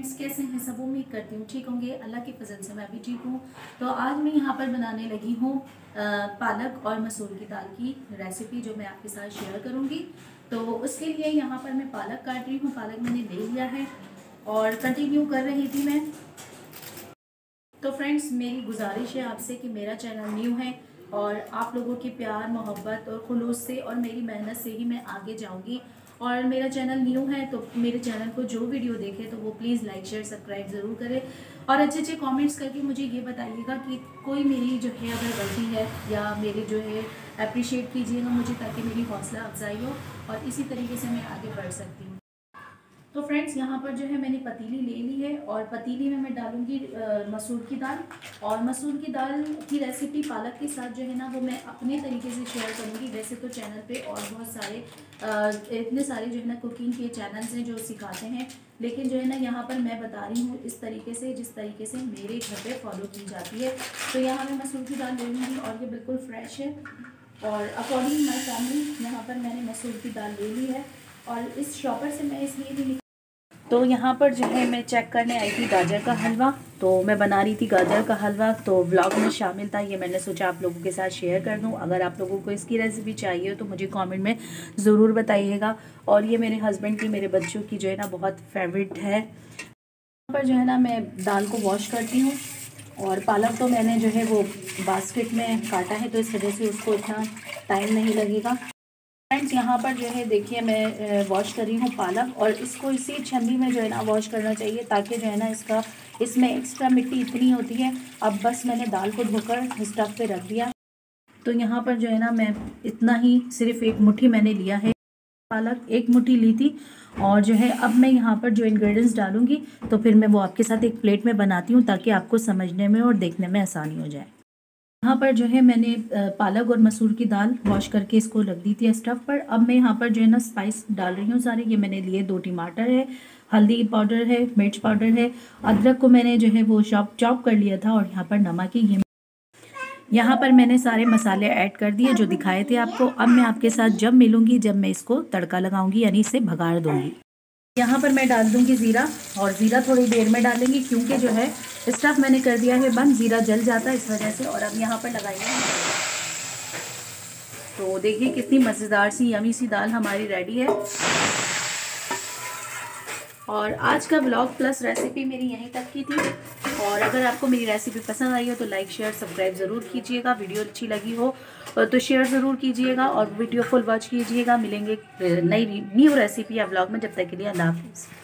Friends, कैसे हैं सब? उम्मीद करती हूँ ठीक होंगे। अल्लाह की फजल से मैं भी ठीक हूँ। तो आज मैं यहाँ पर बनाने लगी हूँ पालक और मसूर की दाल की रेसिपी, जो मैं आपके साथ शेयर करूँगी। तो उसके लिए यहाँ पर मैं पालक काट रही हूँ। पालक मैंने ले लिया है और कंटिन्यू कर रही थी मैं। तो फ्रेंड्स, मेरी गुजारिश है आपसे कि मेरा चैनल न्यू है और आप लोगों की प्यार, मोहब्बत और खुलूस से और मेरी मेहनत से ही मैं आगे जाऊंगी। और मेरा चैनल न्यू है तो मेरे चैनल को जो वीडियो देखे तो वो प्लीज़ लाइक शेयर सब्सक्राइब ज़रूर करें और अच्छे अच्छे कमेंट्स करके मुझे ये बताइएगा कि कोई मेरी जो है अगर गलती है या मेरी जो है अप्रिशिएट कीजिएगा मुझे, ताकि मेरी हौसला अफजाई हो और इसी तरीके से मैं आगे बढ़ सकती हूँ। तो फ्रेंड्स, यहाँ पर जो है मैंने पतीली ले ली है और पतीली में मैं डालूंगी मसूर की दाल। और मसूर की दाल की रेसिपी पालक के साथ जो है ना वो मैं अपने तरीके से शेयर करूँगी। वैसे तो चैनल पे और बहुत सारे इतने सारे जो है ना कुकिंग के चैनल्स हैं जो सिखाते हैं, लेकिन जो है ना यहाँ पर मैं बता रही हूँ इस तरीके से जिस तरीके से मेरे घर पर फॉलो की जाती है। तो यहाँ मैं मसूर की दाल ले लूँगी और ये बिल्कुल फ्रेश है और अकॉर्डिंग माई फैमिली यहाँ पर मैंने मसूर की दाल ले ली है। और इस शॉपर से मैं इसलिए भी, तो यहाँ पर जो है मैं चेक करने आई थी गाजर का हलवा। तो मैं बना रही थी गाजर का हलवा, तो व्लॉग में शामिल था ये। मैंने सोचा आप लोगों के साथ शेयर कर दूँ। अगर आप लोगों को इसकी रेसिपी चाहिए तो मुझे कमेंट में ज़रूर बताइएगा। और ये मेरे हस्बैंड की, मेरे बच्चों की जो है ना बहुत फेवरेट है। यहाँ पर जो है ना मैं दाल को वॉश करती हूँ और पालक तो मैंने जो है वो बास्केट में काटा है, तो इस वजह से उसको इतना टाइम नहीं लगेगा। फ्रेंड्स, यहाँ पर जो है देखिए मैं वॉश कर रही हूँ पालक, और इसको इसी छन्नी में जो है ना वॉश करना चाहिए, ताकि जो है ना इसमें एक्स्ट्रा मिट्टी इतनी होती है। अब बस मैंने दाल को धोकर स्टव पे रख दिया। तो यहाँ पर जो है ना मैं इतना ही, सिर्फ एक मुट्ठी मैंने लिया है पालक, एक मुट्ठी ली थी। और जो है अब मैं यहाँ पर जो इंग्रेडिएंट्स डालूंगी तो फिर मैं वो आपके साथ एक प्लेट में बनाती हूँ, ताकि आपको समझने में और देखने में आसानी हो जाए। यहाँ पर जो है मैंने पालक और मसूर की दाल वॉश करके इसको रख दी थी स्टव पर। अब मैं यहाँ पर जो है ना स्पाइस डाल रही हूँ सारे। ये मैंने लिए 2 टमाटर है, हल्दी पाउडर है, मिर्च पाउडर है, अदरक को मैंने जो है वो चॉप कर लिया था, और यहाँ पर नमक है। यहाँ पर मैंने सारे मसाले ऐड कर दिए जो दिखाए थे आपको। अब मैं आपके साथ जब मिलूंगी, जब मैं इसको तड़का लगाऊंगी, यानी इसे भगाड़ दूंगी। यहाँ पर मैं डाल दूंगी ज़ीरा, और ज़ीरा थोड़ी देर में डालेंगी क्योंकि जो है स्टफ मैंने कर दिया है बंद, ज़ीरा जल जाता है इस वजह से। और अब यहाँ पर लगाएंगे, तो देखिए कितनी मज़ेदार सी यमी सी दाल हमारी रेडी है। और आज का व्लॉग प्लस रेसिपी मेरी यहीं तक की थी। और अगर आपको मेरी रेसिपी पसंद आई हो तो लाइक शेयर सब्सक्राइब ज़रूर कीजिएगा। वीडियो अच्छी लगी हो तो शेयर ज़रूर कीजिएगा और वीडियो फुल वॉच कीजिएगा। मिलेंगे नई न्यू रेसिपी या व्लॉग में। जब तक के लिए अल्लाह हाफिज़।